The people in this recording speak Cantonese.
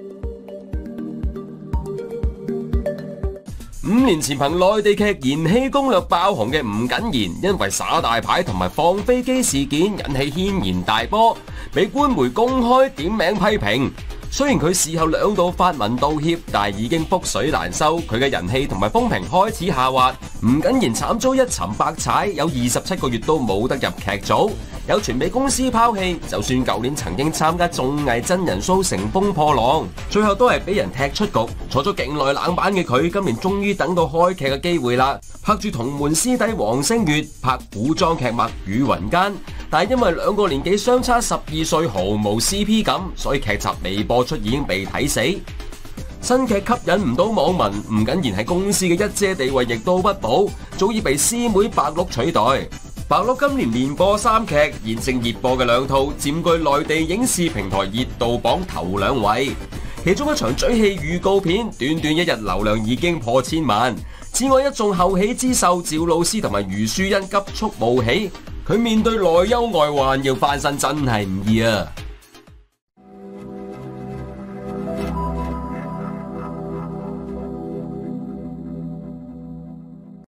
5年前憑內地劇《延禧攻略》爆紅嘅吳謹言，因為耍大牌同埋放飛機事件引起軒然大波，被官媒公開點名批評。雖然佢事後2度發文道歉，但係已經覆水難收，佢嘅人氣同埋風評開始下滑。吳謹言慘遭一沉百踩，有27個月都冇得入劇組，有傳被公司拋棄。就算舊年曾經參加綜藝真人 show 乘風破浪，最後都係俾人踢出局。坐咗勁耐冷板嘅佢，今年終於等到開劇嘅機會啦！拍住同門師弟黃星越拍古裝劇《墨雨雲間》，但係因為2個年紀相差12歲，毫無 CP 感，所以劇集未播出已經被睇死。新劇吸引唔到網民，吳謹言喺公司嘅一姐地位亦都不保，早已被師妹白鹿取代。白鹿今年連播3劇，現正熱播嘅2套佔據內地影視平台熱度榜頭2位。其中一場追戲預告片，短短1日流量已經破1000萬。此外，一眾後起之秀趙露思同埋余書欣急速冒起，佢面對內憂外患，要翻身真係唔易啊！